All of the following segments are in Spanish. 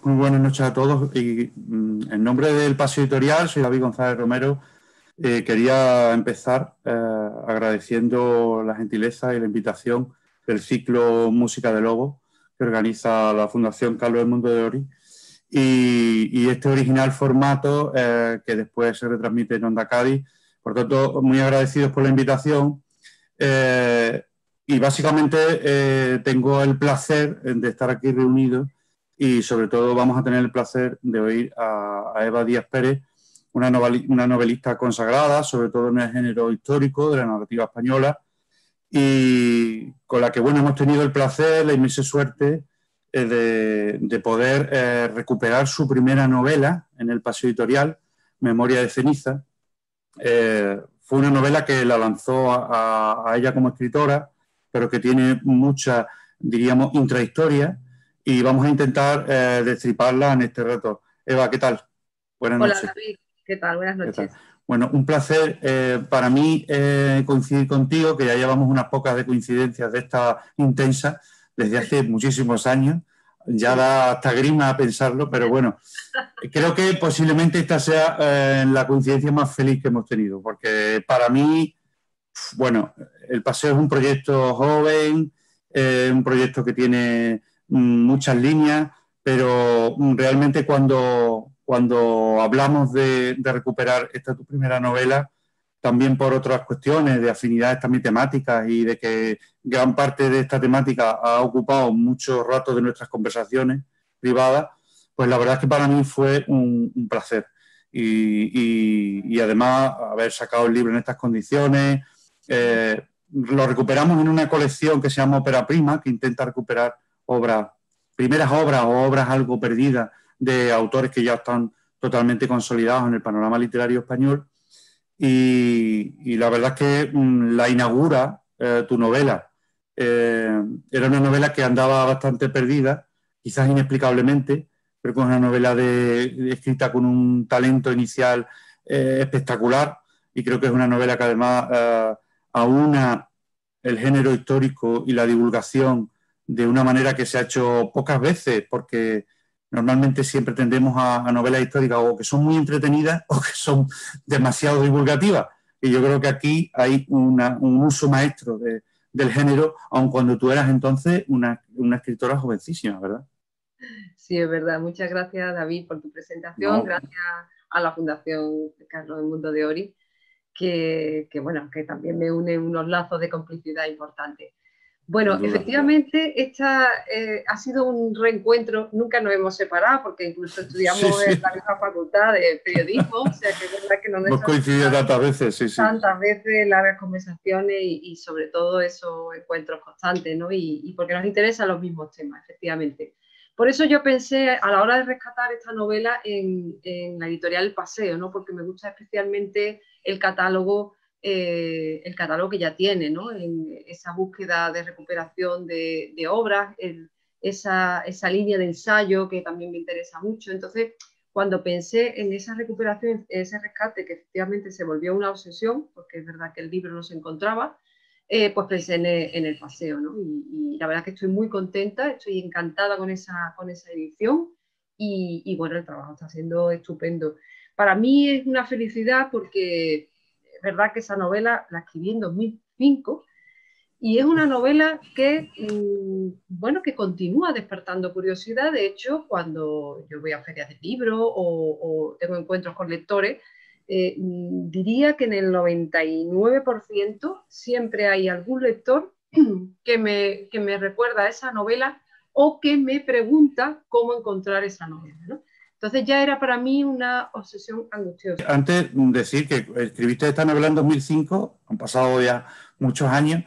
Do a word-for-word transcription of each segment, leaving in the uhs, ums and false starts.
Muy buenas noches a todos y mm, en nombre del Paseo Editorial, soy David González Romero. Eh, quería empezar eh, agradeciendo la gentileza y la invitación del ciclo Música de Lobo que organiza la Fundación Carlos Edmundo de Ory y, y este original formato eh, que después se retransmite en Onda Cádiz. Por tanto, muy agradecidos por la invitación eh, y básicamente eh, tengo el placer de estar aquí reunidos y sobre todo vamos a tener el placer de oír a, a Eva Díaz Pérez, una, noveli, una novelista consagrada, sobre todo en el género histórico de la narrativa española, y con la que bueno, hemos tenido el placer, la inmensa suerte eh, de, de poder eh, recuperar su primera novela en el Paseo Editorial, Memoria de ceniza. Eh, fue una novela que la lanzó a, a ella como escritora, pero que tiene mucha, diríamos, intrahistoria, y vamos a intentar eh, destriparla en este reto. Eva, ¿qué tal? Buenas Hola, noches. David, ¿qué tal? Buenas ¿Qué tal? noches. Bueno, un placer eh, para mí eh, coincidir contigo, que ya llevamos unas pocas de coincidencias de esta intensa desde hace muchísimos años. Ya Sí. da hasta grima a pensarlo, pero bueno, creo que posiblemente esta sea eh, la coincidencia más feliz que hemos tenido, porque para mí, bueno, el Paseo es un proyecto joven, eh, un proyecto que tiene mm, muchas líneas, pero mm, realmente cuando, cuando hablamos de, de recuperar esta tu primera novela, también por otras cuestiones de afinidades también temáticas y de que gran parte de esta temática ha ocupado mucho rato de nuestras conversaciones privadas, pues la verdad es que para mí fue un, un placer. Y, y, y además haber sacado el libro en estas condiciones, eh, lo recuperamos en una colección que se llama Ópera Prima, que intenta recuperar obras, primeras obras o obras algo perdidas de autores que ya están totalmente consolidados en el panorama literario español. Y, y la verdad es que mmm, la inaugura eh, tu novela. Eh, era una novela que andaba bastante perdida, quizás inexplicablemente, pero con una novela de, de, escrita con un talento inicial eh, espectacular, y creo que es una novela que además eh, aúna el género histórico y la divulgación de una manera que se ha hecho pocas veces, porque normalmente siempre tendemos a, a novelas históricas o que son muy entretenidas o que son demasiado divulgativas. Y yo creo que aquí hay una, un uso maestro de, del género, aun cuando tú eras entonces una, una escritora jovencísima, ¿verdad? Sí, es verdad. Muchas gracias, David, por tu presentación. No. Gracias a la Fundación Carlos Edmundo de Ory, que, que, bueno, que también me une unos lazos de complicidad importantes. Bueno, Sin duda. efectivamente, esta eh, ha sido un reencuentro. Nunca nos hemos separado porque incluso Sí, estudiamos sí. en la misma facultad de periodismo, o sea que es verdad que no nos Hemos coincidido tantas veces, sí, sí. tantas veces, largas conversaciones y, y sobre todo esos encuentros constantes, ¿no? Y, y porque nos interesan los mismos temas, efectivamente. Por eso yo pensé a la hora de rescatar esta novela en, en la editorial El Paseo, ¿no? Porque me gusta especialmente el catálogo, eh, el catálogo que ya tiene, ¿no? En esa búsqueda de recuperación de, de obras, el, esa, esa línea de ensayo que también me interesa mucho. Entonces, cuando pensé en esa recuperación, en ese rescate, que efectivamente se volvió una obsesión, porque es verdad que el libro no se encontraba, eh, pues pensé en el, en el paseo, ¿no? Y, y la verdad que estoy muy contenta, estoy encantada con esa, con esa edición y, y bueno, el trabajo está siendo estupendo. Para mí es una felicidad porque es verdad que esa novela la escribí en dos mil cinco y es una novela que, bueno, que continúa despertando curiosidad. De hecho, cuando yo voy a ferias de libros o, o tengo encuentros con lectores, eh, diría que en el noventa y nueve por ciento siempre hay algún lector que me, que me recuerda a esa novela o que me pregunta cómo encontrar esa novela, ¿no? Entonces ya era para mí una obsesión angustiosa. Antes decir que escribiste esta novela en dos mil cinco, han pasado ya muchos años.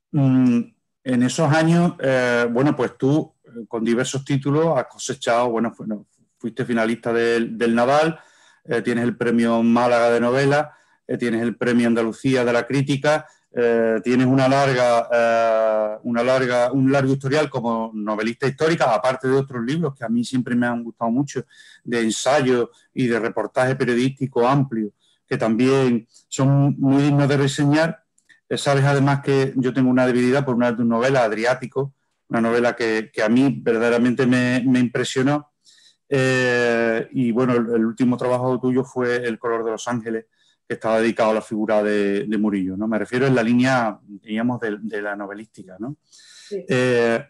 En esos años, eh, bueno, pues tú con diversos títulos has cosechado, bueno, fuiste finalista del, del Nadal, eh, tienes el premio Málaga de novela, eh, tienes el premio Andalucía de la crítica, eh, tienes una larga, eh, una larga, un largo historial como novelista histórica, aparte de otros libros que a mí siempre me han gustado mucho, de ensayo y de reportaje periodístico amplio, que también son muy dignos de reseñar. Sabes además que yo tengo una debilidad por una de tus novelas, Adriático, una novela que, que a mí verdaderamente me, me impresionó Eh, y bueno, el, el último trabajo tuyo fue El color de los ángeles, que estaba dedicado a la figura de, de Murillo, ¿no? Me refiero en la línea, digamos, de, de la novelística, ¿no? Sí. Eh,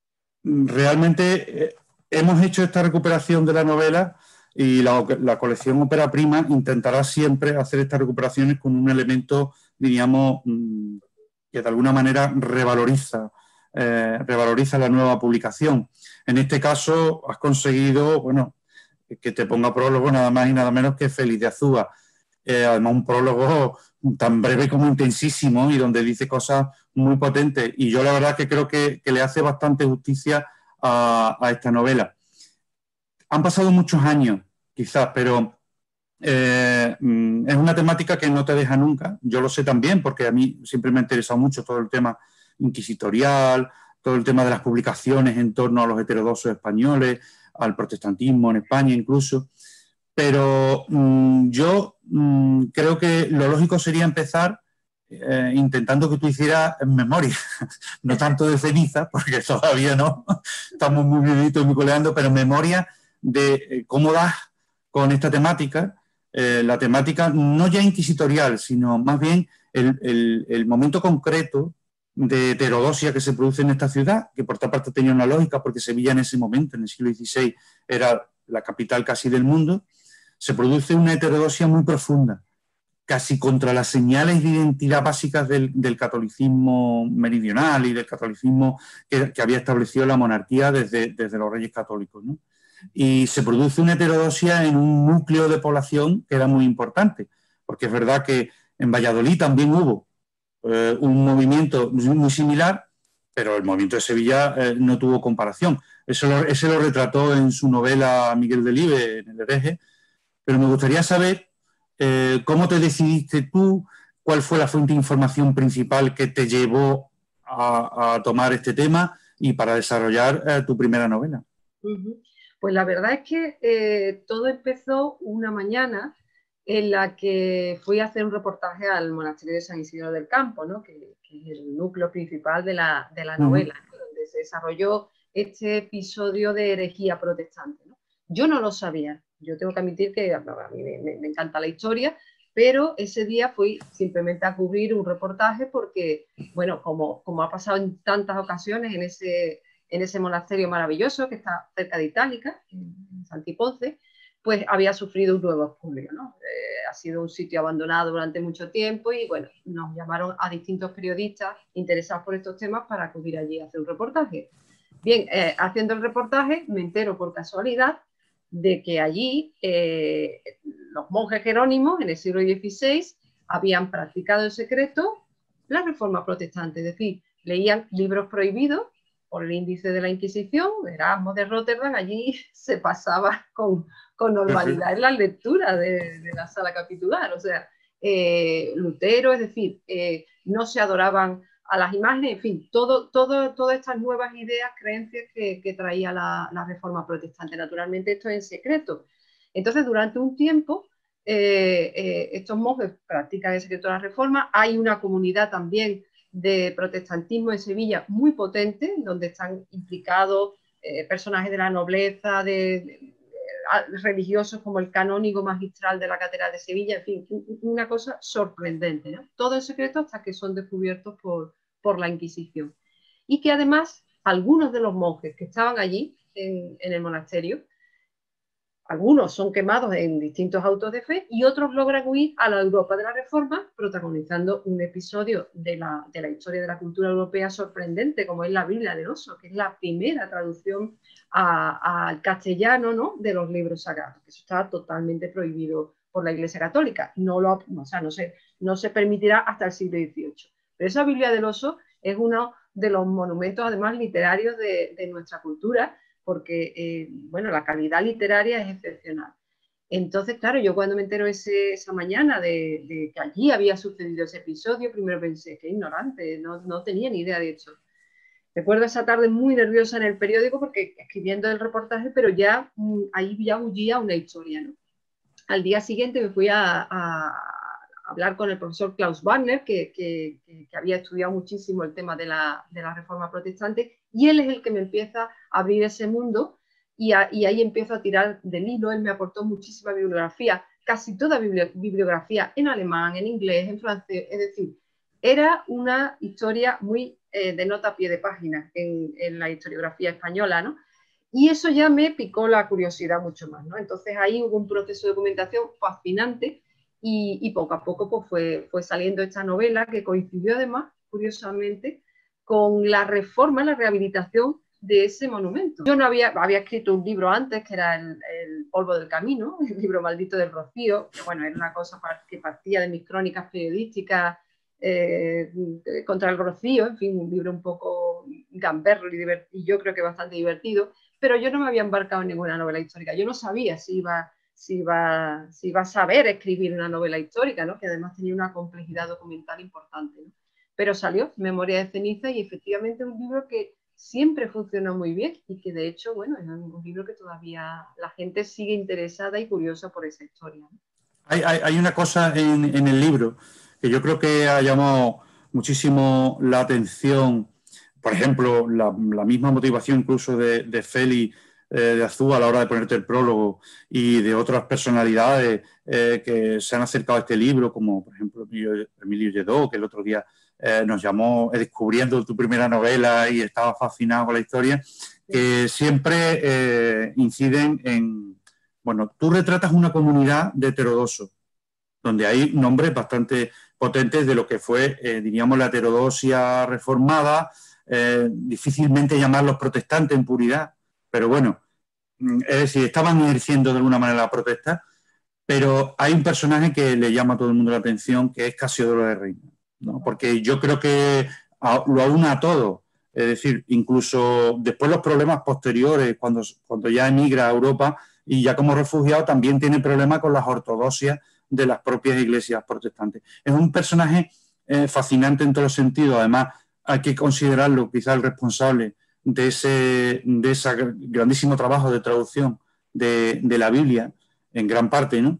realmente eh, hemos hecho esta recuperación de la novela y la, la colección Ópera Prima intentará siempre hacer estas recuperaciones con un elemento, diríamos, mmm, que de alguna manera revaloriza, eh, revaloriza la nueva publicación. En este caso has conseguido, bueno, que te ponga prólogo nada más y nada menos que Félix de Azúa. Eh, además un prólogo tan breve como intensísimo y donde dice cosas muy potentes. Y yo la verdad que creo que, que le hace bastante justicia a, a esta novela. Han pasado muchos años, quizás, pero eh, es una temática que no te deja nunca. Yo lo sé también porque a mí siempre me ha interesado mucho todo el tema inquisitorial, todo el tema de las publicaciones en torno a los heterodoxos españoles, al protestantismo en España incluso. Pero mmm, yo mmm, creo que lo lógico sería empezar eh, intentando que tú hicieras memoria, no tanto de ceniza, porque todavía no, estamos muy vivitos y muy coleando, pero memoria de eh, cómo das con esta temática, eh, la temática no ya inquisitorial, sino más bien el, el, el momento concreto de heterodoxia que se produce en esta ciudad, que por otra parte tenía una lógica, porque Sevilla en ese momento, en el siglo dieciséis, era la capital casi del mundo. Se produce una heterodoxia muy profunda, casi contra las señales de identidad básicas del, del catolicismo meridional y del catolicismo que, que había establecido la monarquía desde, desde los reyes católicos, ¿no? Y se produce una heterodoxia en un núcleo de población que era muy importante, porque es verdad que en Valladolid también hubo eh, un movimiento muy similar, pero el movimiento de Sevilla eh, no tuvo comparación. Eso lo, ese lo retrató en su novela Miguel Delibes, en El hereje. Pero me gustaría saber eh, cómo te decidiste tú, cuál fue la fuente de información principal que te llevó a, a tomar este tema y para desarrollar eh, tu primera novela. Uh-huh. Pues la verdad es que eh, todo empezó una mañana en la que fui a hacer un reportaje al monasterio de San Isidro del Campo, ¿no? que, que es el núcleo principal de la, de la novela, ¿no? Donde se desarrolló este episodio de herejía protestante, ¿no? Yo no lo sabía, yo tengo que admitir que a mí me, me, me encanta la historia, pero ese día fui simplemente a cubrir un reportaje porque, bueno, como, como ha pasado en tantas ocasiones en ese, en ese monasterio maravilloso que está cerca de Itálica, en Santiponce, pues había sufrido un nuevo expolio, ¿no? Eh, ha sido un sitio abandonado durante mucho tiempo y, bueno, nos llamaron a distintos periodistas interesados por estos temas para acudir allí a hacer un reportaje. Bien, eh, haciendo el reportaje me entero por casualidad de que allí eh, los monjes jerónimos en el siglo dieciséis habían practicado en secreto la reforma protestante, es decir, leían libros prohibidos por el índice de la Inquisición. Erasmo de Rotterdam allí se pasaba con, con normalidad en la lectura de, de la sala capitular, o sea, eh, Lutero, es decir, eh, no se adoraban a las imágenes, en fin, todo, todo, todas estas nuevas ideas, creencias que, que traía la, la reforma protestante. Naturalmente esto es en secreto. Entonces, durante un tiempo, eh, eh, estos monjes practican en secreto la reforma. Hay una comunidad también de protestantismo en Sevilla muy potente, donde están implicados eh, personajes de la nobleza, de, de, de, religiosos como el canónigo magistral de la Catedral de Sevilla, en fin, una cosa sorprendente, ¿no? Todo en secreto hasta que son descubiertos por, por la Inquisición. Y que además algunos de los monjes que estaban allí en, en el monasterio, algunos son quemados en distintos autos de fe y otros logran huir a la Europa de la Reforma, protagonizando un episodio de la, de la historia de la cultura europea sorprendente, como es la Biblia del Oso, que es la primera traducción al castellano, ¿no?, de los libros sagrados, que eso está totalmente prohibido por la Iglesia Católica. No, lo, o sea, no, se, no se permitirá hasta el siglo dieciocho. Pero esa Biblia del Oso es uno de los monumentos, además, literarios de, de nuestra cultura, porque, eh, bueno, la calidad literaria es excepcional. Entonces, claro, yo cuando me entero ese, esa mañana de, de que allí había sucedido ese episodio, primero pensé, qué ignorante, no, no tenía ni idea de esto. Recuerdo esa tarde muy nerviosa en el periódico porque escribiendo el reportaje, pero ya mmm, ahí ya bullía una historia, ¿no? Al día siguiente me fui a, a hablar con el profesor Klaus Wagner, que, que, que había estudiado muchísimo el tema de la, de la reforma protestante, y él es el que me empieza a abrir ese mundo y, a, y ahí empiezo a tirar del hilo. Él me aportó muchísima bibliografía, casi toda bibliografía en alemán, en inglés, en francés, es decir, era una historia muy eh, de nota a pie de página en, en la historiografía española, ¿no? Y eso ya me picó la curiosidad mucho más, ¿no? Entonces ahí hubo un proceso de documentación fascinante y, y poco a poco pues, fue, fue saliendo esta novela que coincidió además, curiosamente, con la reforma, la rehabilitación de ese monumento. Yo no había, había escrito un libro antes, que era el, el Polvo del Camino, el libro maldito del Rocío, que bueno, era una cosa que partía de mis crónicas periodísticas eh, contra el Rocío, en fin, un libro un poco gamberro y, y yo creo que bastante divertido, pero yo no me había embarcado en ninguna novela histórica. Yo no sabía si iba, si iba, si iba a saber escribir una novela histórica, ¿no? Que además tenía una complejidad documental importante, ¿no? Pero salió Memoria de ceniza y efectivamente un libro que siempre funcionó muy bien y que de hecho, bueno, es un libro que todavía la gente sigue interesada y curiosa por esa historia, ¿no? Hay, hay, hay, una cosa en, en el libro que yo creo que ha llamado muchísimo la atención, por ejemplo, la, la misma motivación incluso de, de Feli eh, de Azú a la hora de ponerte el prólogo y de otras personalidades eh, que se han acercado a este libro, como por ejemplo Emilio Lledó, que el otro día eh, nos llamó eh, descubriendo tu primera novela y estaba fascinado con la historia, que siempre eh, inciden en... Bueno, tú retratas una comunidad de heterodoxos, donde hay nombres bastante potentes de lo que fue, eh, diríamos, la heterodoxia reformada, eh, difícilmente llamarlos protestantes en puridad, pero bueno, es decir, estaban ejerciendo de alguna manera la protesta, pero hay un personaje que le llama a todo el mundo la atención, que es Casiodoro de Reina, ¿no? Porque yo creo que lo aúna a todo, es decir, incluso después los problemas posteriores, cuando, cuando ya emigra a Europa y ya como refugiado, también tiene problemas con las ortodoxias de las propias iglesias protestantes. Es un personaje eh, fascinante en todos los sentidos. Además, hay que considerarlo quizá el responsable de ese, de ese grandísimo trabajo de traducción de, de la Biblia, en gran parte, ¿no?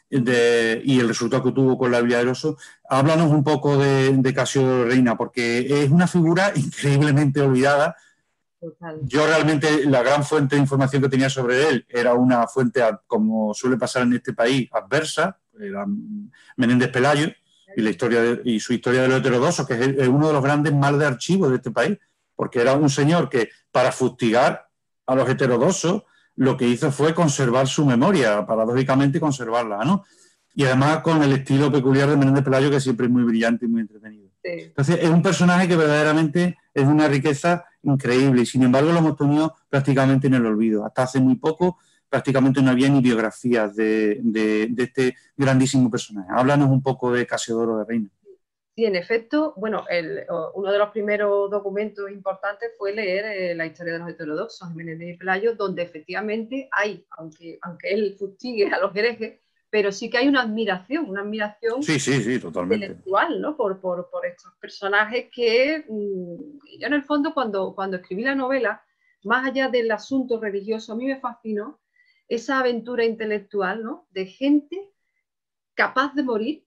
De, y el resultado que tuvo con la Biblia del Oso. Háblanos un poco de, de Casiodoro Reina, porque es una figura increíblemente olvidada. Total. Yo realmente la gran fuente de información que tenía sobre él era una fuente, como suele pasar en este país, adversa, era Menéndez Pelayo y, la historia de, y su historia de los heterodoxos, que es uno de los grandes males de archivo de este país, porque era un señor que para fustigar a los heterodoxos lo que hizo fue conservar su memoria, paradójicamente conservarla, ¿no? Y además con el estilo peculiar de Menéndez Pelayo, que siempre es muy brillante y muy entretenido. Sí. Entonces es un personaje que verdaderamente es de una riqueza increíble y sin embargo lo hemos tenido prácticamente en el olvido. Hasta hace muy poco prácticamente no había ni biografías de, de, de este grandísimo personaje. Háblanos un poco de Casiodoro de Reina. Sí, en efecto, bueno, el, uno de los primeros documentos importantes fue leer eh, la historia de los heterodoxos de Menéndez y Pelayo, donde efectivamente hay, aunque, aunque él fustigue a los herejes, pero sí que hay una admiración, una admiración sí, sí, sí, totalmente. intelectual, ¿no? por, por, por estos personajes que mmm, yo en el fondo cuando, cuando escribí la novela, más allá del asunto religioso, a mí me fascinó esa aventura intelectual, ¿no? De gente capaz de morir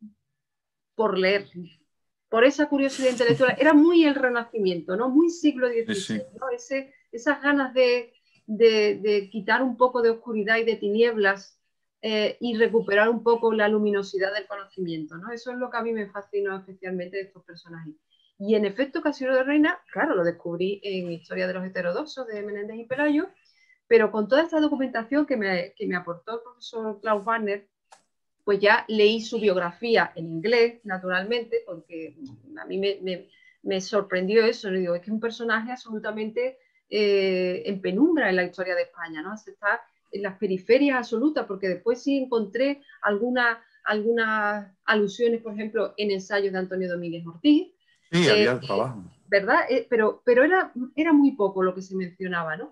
por leer, por esa curiosidad intelectual. Era muy el Renacimiento, ¿no? Muy siglo dieciséis, sí, sí. ¿No? Ese, esas ganas de, de, de quitar un poco de oscuridad y de tinieblas eh, y recuperar un poco la luminosidad del conocimiento, ¿no? Eso es lo que a mí me fascinó especialmente de estos personajes. Y en efecto, Casiodoro de Reina, claro, lo descubrí en Historia de los Heterodoxos de Menéndez y Pelayo, pero con toda esta documentación que me, que me aportó el profesor Klaus Wagner, pues ya leí su biografía en inglés, naturalmente, porque a mí me, me, me sorprendió eso. ¿No? Digo, es que es un personaje absolutamente eh, en penumbra en la historia de España, ¿no? Se está en las periferias absolutas, porque después sí encontré algunas algunas alusiones, por ejemplo, en ensayos de Antonio Domínguez Ortiz. Sí, había eh, trabajo. ¿Verdad? Eh, pero pero era, era muy poco lo que se mencionaba, ¿no?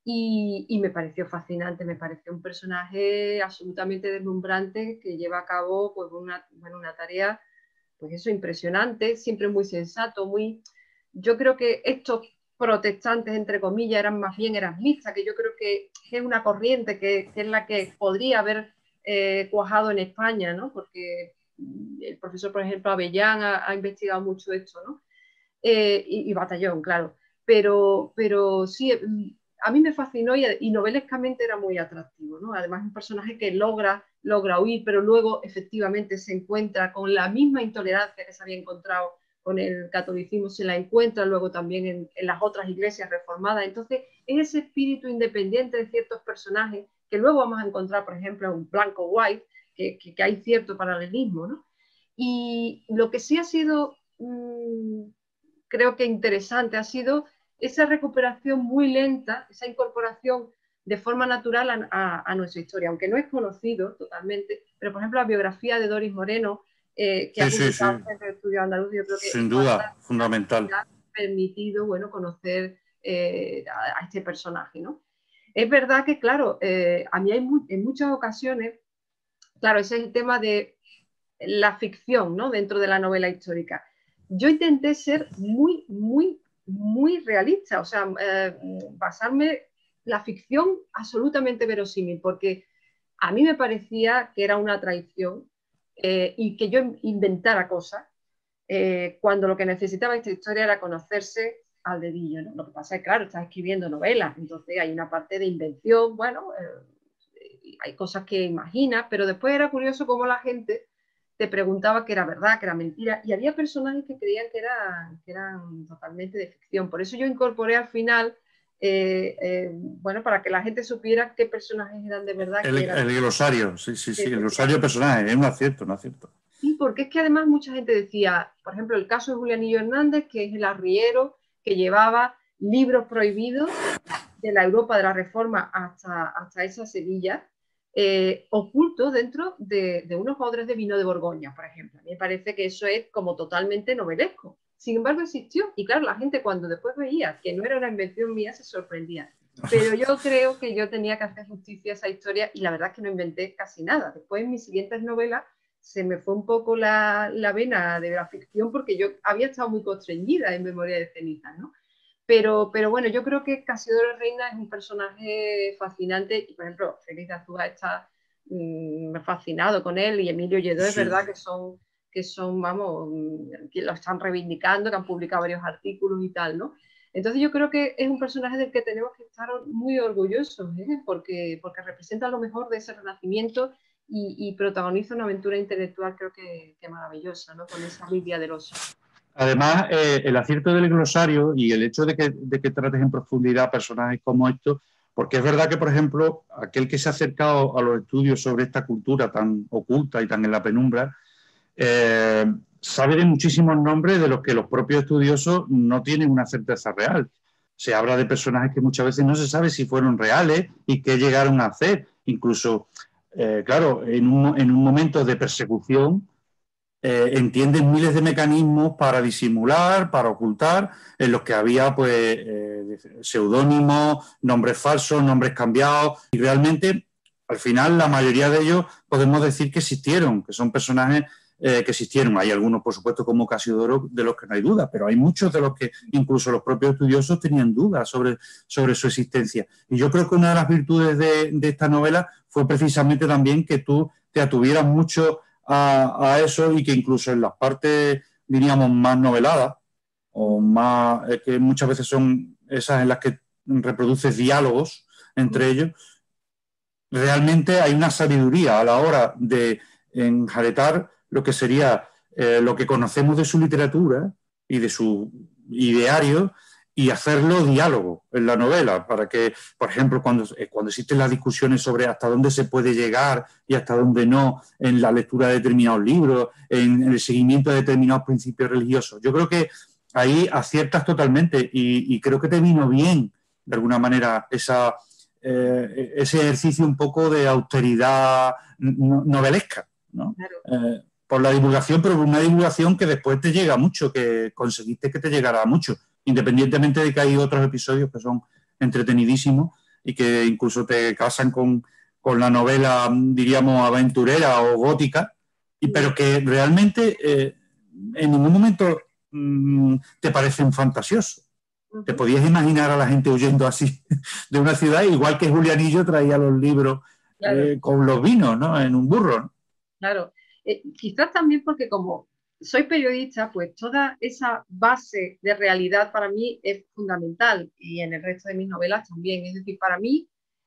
Y, y me pareció fascinante, me pareció un personaje absolutamente deslumbrante que lleva a cabo pues, una, bueno, una tarea, pues eso, impresionante, siempre muy sensato, muy... Yo creo que estos protestantes, entre comillas, eran más bien erasmistas, que yo creo que, que es una corriente que, que es la que podría haber eh, cuajado en España, ¿no? Porque el profesor, por ejemplo, Avellán ha, ha investigado mucho esto, ¿no? Eh, y, y Batallón, claro. Pero, pero sí... a mí me fascinó y, y novelescamente era muy atractivo, ¿no? Además, es un personaje que logra, logra huir, pero luego efectivamente se encuentra con la misma intolerancia que se había encontrado con el catolicismo, se la encuentra luego también en, en las otras iglesias reformadas. Entonces, es ese espíritu independiente de ciertos personajes que luego vamos a encontrar, por ejemplo, en Blanco White, que, que, que hay cierto paralelismo, ¿no? Y lo que sí ha sido, mmm, creo que interesante, ha sido esa recuperación muy lenta, esa incorporación de forma natural a, a, a nuestra historia, aunque no es conocido totalmente, pero por ejemplo la biografía de Doris Moreno, eh, que Sí, ha sí, publicado sí. el Centro de Estudios Andaluz, yo creo que Sin es duda, fantástica y fundamental. ha permitido, bueno, conocer eh, a, a este personaje, ¿no? Es verdad que, claro, eh, a mí hay mu en muchas ocasiones, claro, ese es el tema de la ficción, ¿no? Dentro de la novela histórica. Yo intenté ser muy, muy, muy realista, o sea, eh, basarme la ficción absolutamente verosímil, porque a mí me parecía que era una traición eh, y que yo inventara cosas eh, cuando lo que necesitaba esta historia era conocerse al dedillo, ¿no? Lo que pasa es, claro, estás escribiendo novelas, entonces hay una parte de invención, bueno, eh, hay cosas que imaginas, pero después era curioso cómo la gente te preguntaba que era verdad, que era mentira, y había personajes que creían que, era, que eran totalmente de ficción. Por eso yo incorporé al final, eh, eh, bueno, para que la gente supiera qué personajes eran de verdad, El, que eran el glosario, sí, sí, sí, el glosario de efectivamente. personajes, es un acierto, un acierto. Sí, porque es que además mucha gente decía, por ejemplo, el caso de Julianillo Hernández, que es el arriero que llevaba libros prohibidos de la Europa de la Reforma hasta, hasta esa Sevilla, eh, ocultos dentro de, de unos odres de vino de Borgoña, por ejemplo. A mí me parece que eso es como totalmente novelesco. Sin embargo, existió. Y claro, la gente cuando después veía que no era una invención mía, se sorprendía. Pero yo creo que yo tenía que hacer justicia a esa historia y la verdad es que no inventé casi nada. Después, en mis siguientes novelas, se me fue un poco la, la vena de la ficción porque yo había estado muy constreñida en Memoria de Cenizas, ¿no? Pero, pero bueno, yo creo que Casiodoro Reina es un personaje fascinante y, por ejemplo, Félix de Azúa está mmm, fascinado con él y Emilio Lledó es Sí. verdad que son, que son, vamos, que lo están reivindicando, que han publicado varios artículos y tal, ¿no? Entonces yo creo que es un personaje del que tenemos que estar muy orgullosos, ¿eh? porque, porque representa lo mejor de ese renacimiento y, y protagoniza una aventura intelectual creo que, que maravillosa, ¿no? Con esa Lidia del Oso. Además, eh, el acierto del glosario y el hecho de que, de que trates en profundidad personajes como estos, porque es verdad que, por ejemplo, aquel que se ha acercado a los estudios sobre esta cultura tan oculta y tan en la penumbra, eh, sabe de muchísimos nombres de los que los propios estudiosos no tienen una certeza real. Se habla de personajes que muchas veces no se sabe si fueron reales y qué llegaron a hacer. Incluso, eh, claro, en un, en un momento de persecución, eh, entienden miles de mecanismos para disimular, para ocultar, en los que había pues eh, seudónimos, nombres falsos, nombres cambiados, y realmente al final la mayoría de ellos podemos decir que existieron, que son personajes eh, que existieron. Hay algunos, por supuesto, como Casiodoro, de los que no hay duda, pero hay muchos de los que incluso los propios estudiosos tenían dudas sobre, sobre su existencia. Y yo creo que una de las virtudes de, de esta novela fue precisamente también que tú te atuvieras mucho A, a eso y que incluso en las partes, diríamos, más noveladas o más, eh, que muchas veces son esas en las que reproduces diálogos entre ellos, realmente hay una sabiduría a la hora de enjaretar lo que sería eh, lo que conocemos de su literatura y de su ideario y hacerlo diálogo en la novela, para que, por ejemplo, cuando, cuando existen las discusiones sobre hasta dónde se puede llegar y hasta dónde no en la lectura de determinados libros, en, en el seguimiento de determinados principios religiosos, yo creo que ahí aciertas totalmente y, y creo que te vino bien, de alguna manera, esa, eh, ese ejercicio un poco de austeridad novelesca, ¿no? Claro. Eh, por la divulgación, pero por una divulgación que después te llega mucho, que conseguiste que te llegara mucho, independientemente de que hay otros episodios que son entretenidísimos y que incluso te casan con, con la novela, diríamos, aventurera o gótica, y, pero que realmente eh, en ningún momento mmm, te parecen fantasiosos. Uh-huh. Te podías imaginar a la gente huyendo así de una ciudad, igual que Julianillo traía los libros claro. eh, con los vinos, ¿no? En un burro, ¿no? Claro. Eh, quizás también porque como soy periodista, pues toda esa base de realidad para mí es fundamental y en el resto de mis novelas también. Es decir, para mí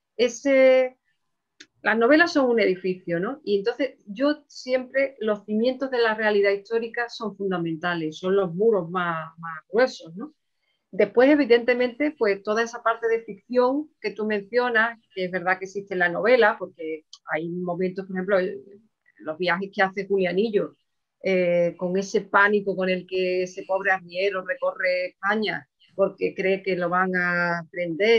ese, las novelas son un edificio, ¿no? Y entonces yo siempre, los cimientos de la realidad histórica son fundamentales, son los muros más, más gruesos, ¿no? Después, evidentemente, pues toda esa parte de ficción que tú mencionas, que es verdad que existe en la novela, porque hay momentos, por ejemplo, los viajes que hace Julianillo, eh, con ese pánico con el que ese pobre arriero recorre España, porque cree que lo van a prender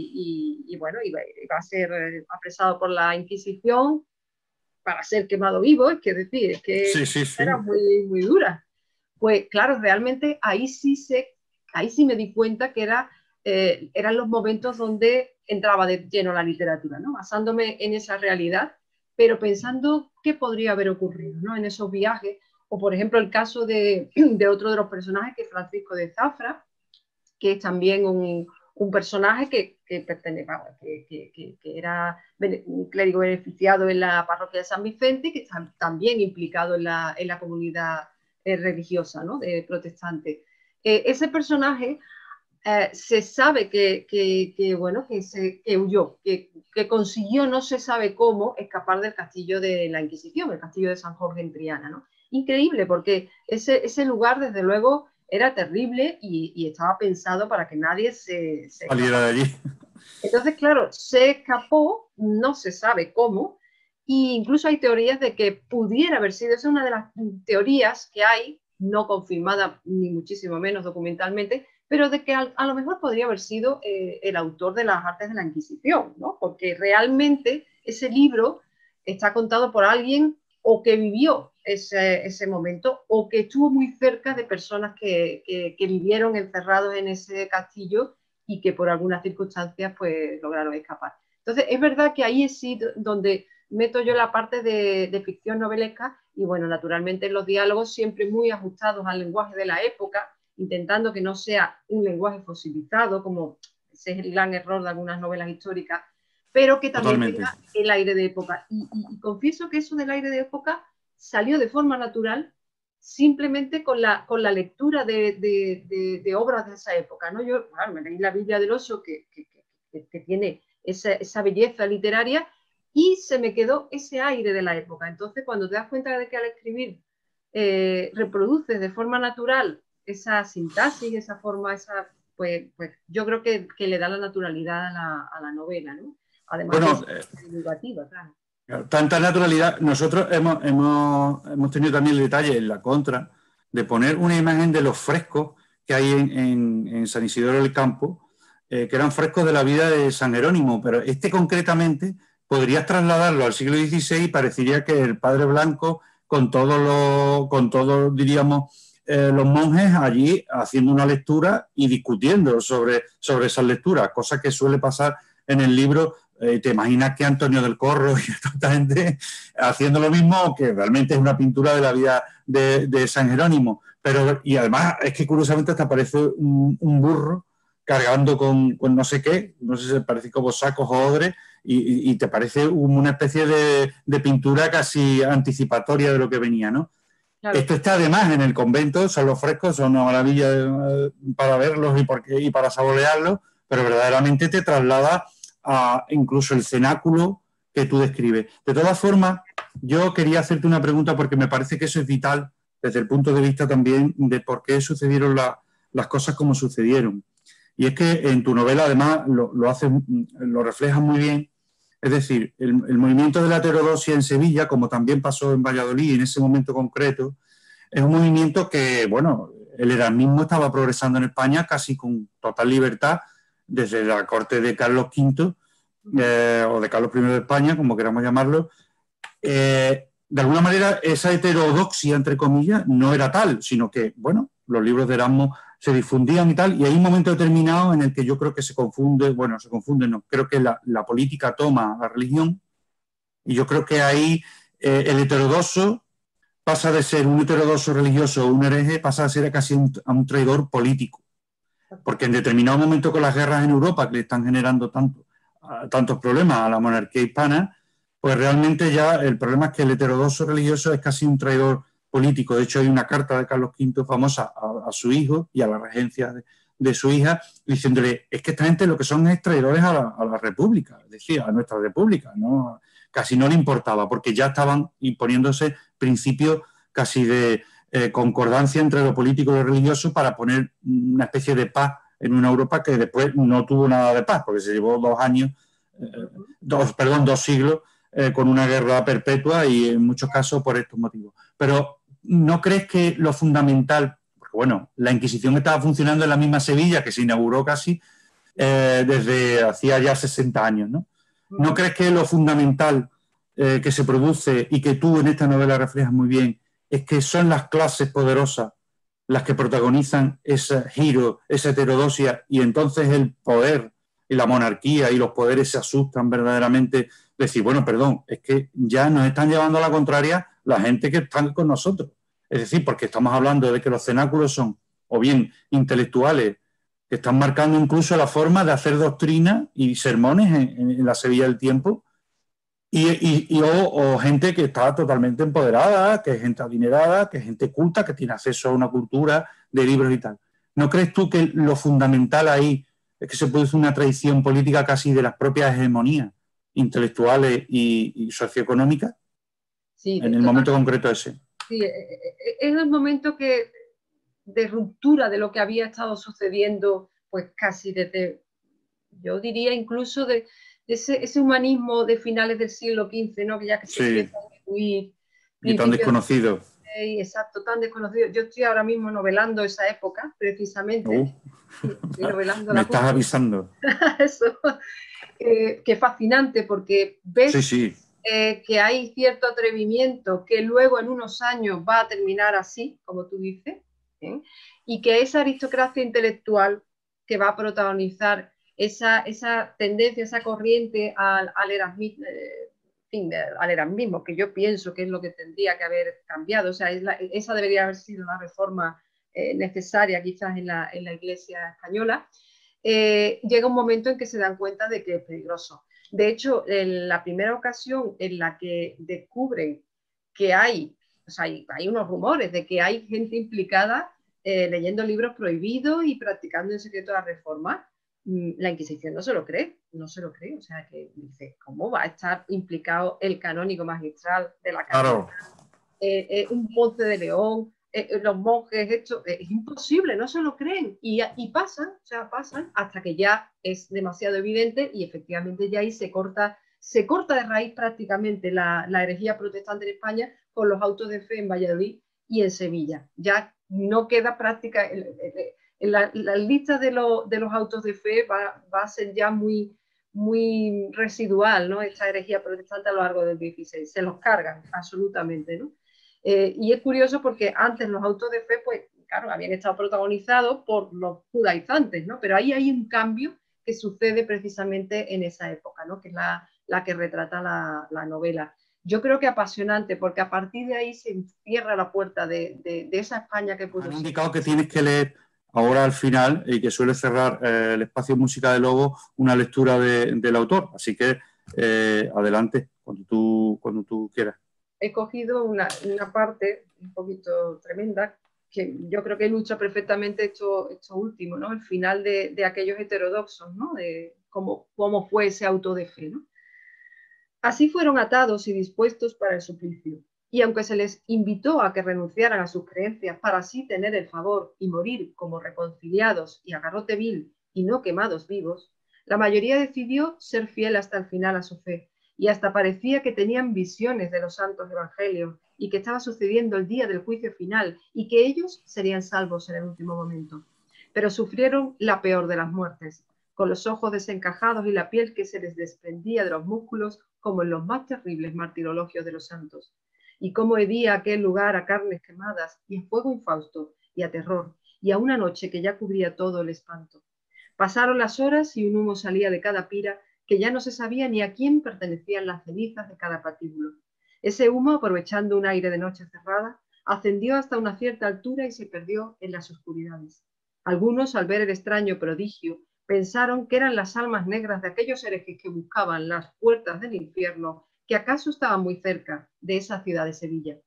y, y, y bueno, y va, y va a ser apresado por la Inquisición para ser quemado vivo, es que decir, es que Sí, sí, sí. era muy, muy dura. Pues claro, realmente ahí sí se ahí sí me di cuenta que era, eh, eran los momentos donde entraba de lleno la literatura, ¿no? Basándome en esa realidad, pero pensando qué podría haber ocurrido, ¿no? En esos viajes, o por ejemplo el caso de, de otro de los personajes, que es Francisco de Zafra, que es también un, un personaje que, que, pertenece, que, que, que era un clérigo beneficiado en la parroquia de San Vicente, que está también implicado en la, en la comunidad eh, religiosa, ¿no? De protestante. Eh, ese personaje eh, se sabe que, que, que bueno, que, se, que huyó, que, que consiguió, no se sabe cómo, escapar del castillo de la Inquisición, el castillo de San Jorge en Triana, ¿no? Increíble, porque ese, ese lugar, desde luego, era terrible y, y estaba pensado para que nadie se, se saliera de allí. Entonces, claro, se escapó, no se sabe cómo, e incluso hay teorías de que pudiera haber sido, esa es una de las teorías que hay, no confirmada ni muchísimo menos documentalmente, pero de que a, a lo mejor podría haber sido eh, el autor de las artes de la Inquisición, ¿no? Porque realmente ese libro está contado por alguien o que vivió ese, ese momento o que estuvo muy cerca de personas que, que, que vivieron encerrados en ese castillo y que por algunas circunstancias pues lograron escapar. Entonces, es verdad que ahí es sí donde meto yo la parte de, de ficción novelesca y bueno, naturalmente los diálogos siempre muy ajustados al lenguaje de la época, intentando que no sea un lenguaje fosilizado, como ese es el gran error de algunas novelas históricas, pero que también Totalmente. tenga el aire de época. Y, y, y confieso que eso del aire de época salió de forma natural simplemente con la, con la lectura de, de, de, de obras de esa época, ¿no? Yo, claro, me leí la Biblia del Oso, que, que, que, que tiene esa, esa belleza literaria, y se me quedó ese aire de la época. Entonces, cuando te das cuenta de que al escribir eh, reproduces de forma natural esa sintaxis, esa forma, esa, pues, pues yo creo que, que le da la naturalidad a la, a la novela, ¿no? Además Bueno, de eh, ser divulgativa, claro. tanta naturalidad. Nosotros hemos, hemos, hemos tenido también el detalle en la contra de poner una imagen de los frescos que hay en, en, en San Isidoro del Campo, eh, que eran frescos de la vida de San Jerónimo, pero este concretamente podrías trasladarlo al siglo dieciséis y parecería que el padre Blanco, con todos los, con todos, diríamos, eh, los monjes allí haciendo una lectura y discutiendo sobre, sobre esas lecturas, cosa que suele pasar en el libro. Eh, ¿Te imaginas que Antonio del Corro y tanta gente haciendo lo mismo? Que realmente es una pintura de la vida de, de San Jerónimo. Pero, y además es que curiosamente hasta parece un, un burro cargando con, con no sé qué, no sé si parece como sacos o odres, y, y, y te parece una especie de, de pintura casi anticipatoria de lo que venía, ¿no? Claro. Esto está además en el convento, son los frescos, son una maravilla para verlos y, porque, y para saborearlos, pero verdaderamente te traslada a incluso el cenáculo que tú describes. De todas formas, yo quería hacerte una pregunta porque me parece que eso es vital desde el punto de vista también de por qué sucedieron la, las cosas como sucedieron. Y es que en tu novela además lo, lo, hace, lo refleja muy bien. Es decir, el, el movimiento de la heterodoxia en Sevilla, como también pasó en Valladolid en ese momento concreto, es un movimiento que, bueno, el erasmismo estaba progresando en España casi con total libertad desde la corte de Carlos quinto eh, o de Carlos primero de España, como queramos llamarlo. Eh, de alguna manera esa heterodoxia, entre comillas, no era tal, sino que, bueno, los libros de Erasmo se difundían y tal, y hay un momento determinado en el que yo creo que se confunde, bueno, se confunde, no, creo que la, la política toma la religión, y yo creo que ahí eh, el heterodoxo pasa de ser un heterodoxo religioso o un hereje, pasa a ser casi un, a un traidor político. Porque en determinado momento con las guerras en Europa que le están generando tanto, tantos problemas a la monarquía hispana, pues realmente ya el problema es que el heterodoxo religioso es casi un traidor político. De hecho, hay una carta de Carlos quinto famosa a, a su hijo y a la regencia de, de su hija, diciéndole, es que esta gente lo que son es traidores a la, a la República, es decir, a nuestra República, ¿no? Casi no le importaba, porque ya estaban imponiéndose principios casi de eh, concordancia entre lo político y lo religioso para poner una especie de paz en una Europa que después no tuvo nada de paz, porque se llevó dos años, eh, dos, perdón, dos siglos eh, con una guerra perpetua y en muchos casos por estos motivos. Pero ¿no crees que lo fundamental, porque bueno, la Inquisición estaba funcionando en la misma Sevilla que se inauguró casi eh, desde hacía ya sesenta años, ¿no? ¿No crees que lo fundamental eh, que se produce y que tú en esta novela reflejas muy bien es que son las clases poderosas las que protagonizan ese giro, esa heterodosia, y entonces el poder y la monarquía y los poderes se asustan verdaderamente? Decir, bueno, perdón, es que ya nos están llevando a la contraria la gente que están con nosotros. Es decir, porque estamos hablando de que los cenáculos son o bien intelectuales que están marcando incluso la forma de hacer doctrina y sermones en, en la Sevilla del tiempo, y, y, y o, o gente que está totalmente empoderada, que es gente adinerada, que es gente culta, que tiene acceso a una cultura de libros y tal. ¿No crees tú que lo fundamental ahí es que se produce una traición política casi de las propias hegemonías intelectuales y, y socioeconómicas Sí, en el momento concreto ese? Sí, es el momento que, de ruptura de lo que había estado sucediendo, pues casi desde, yo diría incluso de, de ese, ese humanismo de finales del siglo quince, ¿no? Que ya que se Sí. empieza a diluir. Y tan desconocido. De, exacto, tan desconocido. Yo estoy ahora mismo novelando esa época, precisamente. Uh, sí, estoy novelando me la estás justa. avisando. Eso, eh, que fascinante, porque ves... Sí, sí. Eh, que hay cierto atrevimiento que luego en unos años va a terminar así, como tú dices, ¿eh? Y que esa aristocracia intelectual que va a protagonizar esa, esa tendencia, esa corriente al, al, erasmismo, eh, al erasmismo, que yo pienso que es lo que tendría que haber cambiado, o sea, es la, esa debería haber sido la reforma eh, necesaria quizás en la, en la Iglesia española, eh, llega un momento en que se dan cuenta de que es peligroso. De hecho, en la primera ocasión en la que descubren que hay, o sea, hay, hay unos rumores de que hay gente implicada eh, leyendo libros prohibidos y practicando en secreto la reforma, la Inquisición no se lo cree, no se lo cree. O sea, que dice, ¿cómo va a estar implicado el canónigo magistral de la catedral? Claro. Eh, eh, un Ponce de León, eh, los monjes, esto, eh, es imposible, no se lo creen. Y, y pasan, o sea, pasan hasta que ya es demasiado evidente y efectivamente ya ahí se corta, se corta de raíz prácticamente la, la herejía protestante en España con los autos de fe en Valladolid y en Sevilla. Ya no queda práctica, en, en la, la lista de, lo, de los autos de fe va, va a ser ya muy, muy residual, ¿no? Esta herejía protestante a lo largo del dieciséis. Se los cargan absolutamente, ¿no? Eh, y es curioso porque antes los autos de fe, pues, claro, habían estado protagonizados por los judaizantes, ¿no? Pero ahí hay un cambio que sucede precisamente en esa época, ¿no? Que es la, la que retrata la, la novela. Yo creo que apasionante, porque a partir de ahí se cierra la puerta de, de, de esa España que pudo ser. Han indicado que tienes que leer ahora al final y que suele cerrar eh, el espacio Música de Lobo una lectura de, del autor. Así que eh, adelante, cuando tú, cuando tú quieras. He cogido una, una parte un poquito tremenda que yo creo que ilustra perfectamente esto, esto último, ¿no? El final de, de aquellos heterodoxos, ¿no? De cómo, cómo fue ese auto de fe, ¿no? Así fueron atados y dispuestos para el suplicio. Y aunque se les invitó a que renunciaran a sus creencias para así tener el favor y morir como reconciliados y a garrote vil y no quemados vivos, la mayoría decidió ser fiel hasta el final a su fe, y hasta parecía que tenían visiones de los santos evangelios y que estaba sucediendo el día del juicio final y que ellos serían salvos en el último momento. Pero sufrieron la peor de las muertes, con los ojos desencajados y la piel que se les desprendía de los músculos como en los más terribles martirologios de los santos. Y cómo hedía aquel lugar a carnes quemadas y a fuego infausto y a terror, y a una noche que ya cubría todo el espanto. Pasaron las horas y un humo salía de cada pira que ya no se sabía ni a quién pertenecían las cenizas de cada patíbulo. Ese humo, aprovechando un aire de noche cerrada, ascendió hasta una cierta altura y se perdió en las oscuridades. Algunos, al ver el extraño prodigio, pensaron que eran las almas negras de aquellos herejes que buscaban las puertas del infierno, que acaso estaban muy cerca de esa ciudad de Sevilla.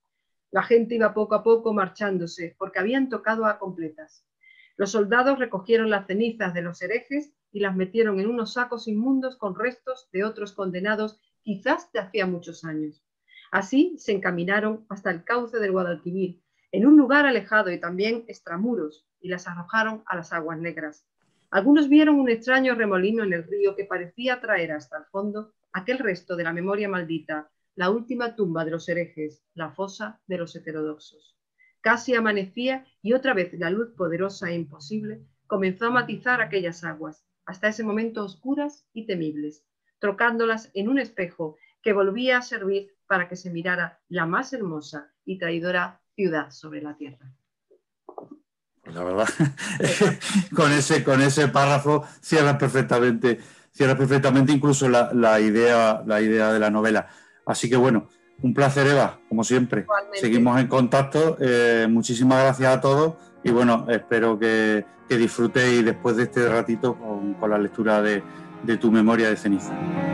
La gente iba poco a poco marchándose, porque habían tocado a completas. Los soldados recogieron las cenizas de los herejes y las metieron en unos sacos inmundos con restos de otros condenados, quizás de hacía muchos años. Así se encaminaron hasta el cauce del Guadalquivir, en un lugar alejado y también extramuros, y las arrojaron a las aguas negras. Algunos vieron un extraño remolino en el río que parecía traer hasta el fondo aquel resto de la memoria maldita, la última tumba de los herejes, la fosa de los heterodoxos. Casi amanecía y otra vez la luz poderosa e imposible comenzó a matizar aquellas aguas, hasta ese momento oscuras y temibles, trocándolas en un espejo que volvía a servir para que se mirara la más hermosa y traidora ciudad sobre la tierra. La verdad, con ese, con ese párrafo cierras perfectamente, cierras perfectamente incluso la, la, idea, la idea de la novela. Así que bueno, un placer, Eva, como siempre. Igualmente. Seguimos en contacto. Eh, muchísimas gracias a todos y bueno, espero que, que disfrutéis después de este ratito con, con la lectura de, de Tu memoria de ceniza.